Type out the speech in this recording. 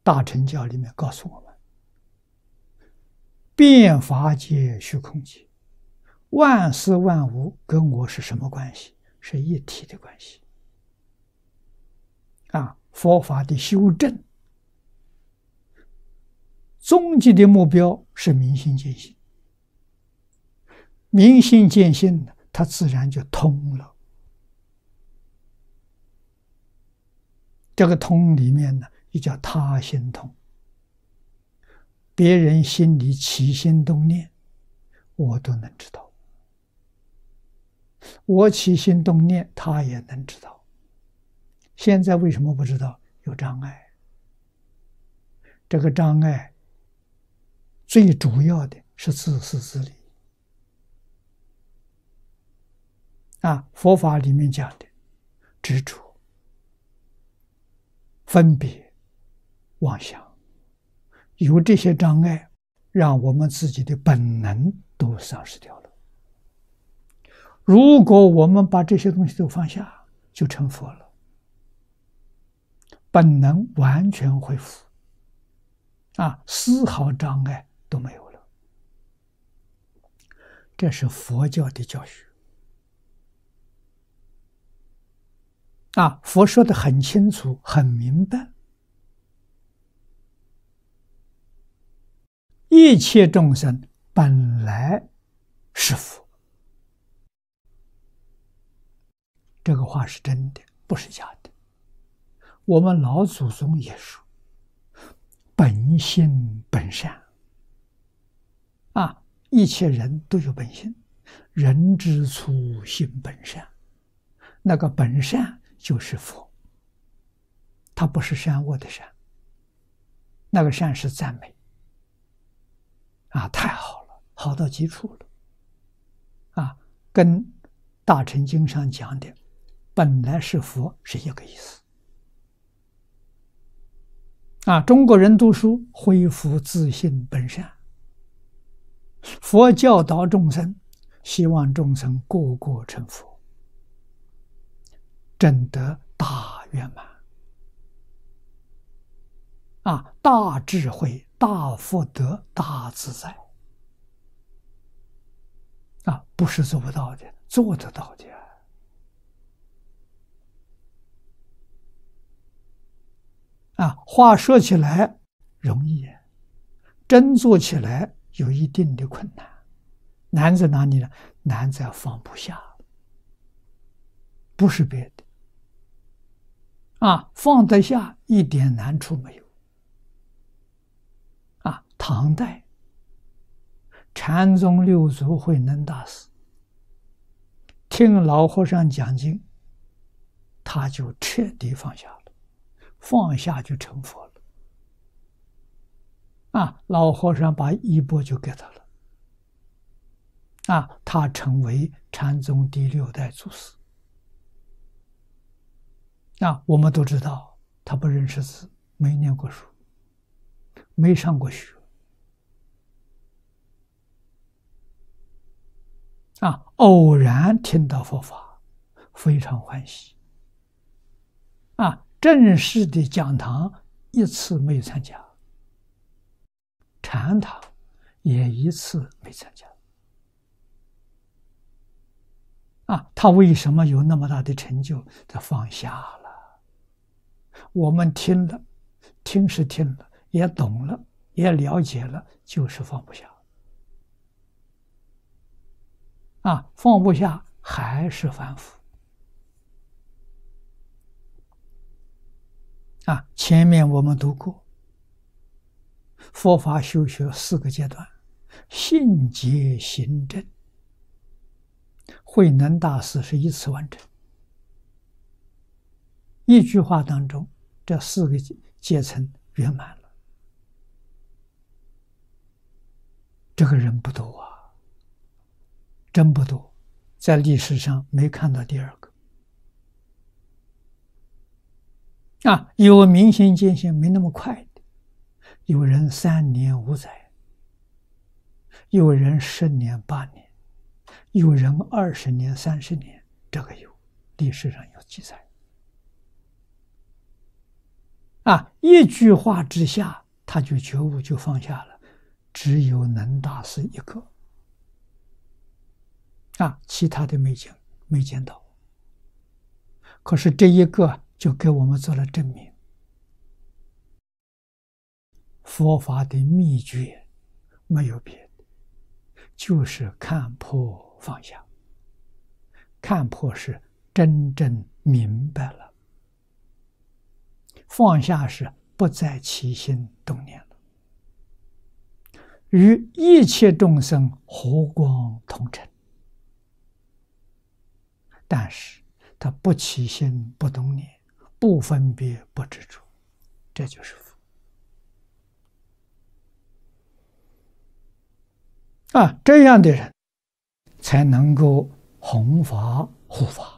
大乘教里面告诉我们，遍法界虚空界，万事万物跟我是什么关系？是一体的关系。佛法的修正，终极的目标是明心见性。明心见性，它自然就通了。这个通里面呢，也叫他心通。别人心里起心动念，我都能知道；我起心动念，他也能知道。现在为什么不知道？有障碍。这个障碍最主要的是自私自利。佛法里面讲的执着、分别、妄想，有这些障碍，让我们自己的本能都丧失掉了。如果我们把这些东西都放下，就成佛了，本能完全恢复，丝毫障碍都没有了。这是佛教的教学。佛说的很清楚，很明白。一切众生本来是佛，这个话是真的，不是假的。我们老祖宗也说，本性本善。一切人都有本性，人之初性本善。那个本善就是佛，它不是善恶的善，那个善是赞美。太好了，好到极处了。跟大乘经上讲的本来是佛是一个意思。中国人读书恢复自信本善，佛教导众生，希望众生个个成佛，证得大圆满。大智慧、大福德、大自在。不是做不到的，做得到的。话说起来容易，真做起来有一定的困难。难在哪里呢？难在放不下，不是别的。放得下一点难处没有。唐代禅宗六祖慧能大师听老和尚讲经，他就彻底放下了，放下就成佛了。老和尚把衣钵就给他了。他成为禅宗第6代祖师。我们都知道，他不认识字，没念过书，没上过学。偶然听到佛法，非常欢喜。正式的讲堂一次没有参加，禅堂也一次没参加。他为什么有那么大的成就？他放下了。我们听了，听是听了，也懂了，也了解了，就是放不下。放不下还是反复。前面我们读过，佛法修学4个阶段，信解行证。慧能大师是一次完成。一句话当中，这4个阶层圆满了。这个人不多真不多，在历史上没看到第2个。有明心见性没那么快的，有人3年5载，有人10年8年，有人20年30年，这个有，历史上有记载。 一句话之下，他就觉悟，就放下了。只有能大师一个，其他的没见到。可是这一个就给我们做了证明，佛法的秘诀没有别的，就是看破放下。看破是真正明白了，放下是不再起心动念了，与一切众生和光同尘。但是他不起心不动念，不分别不执着，这就是佛。这样的人才能够弘法护法。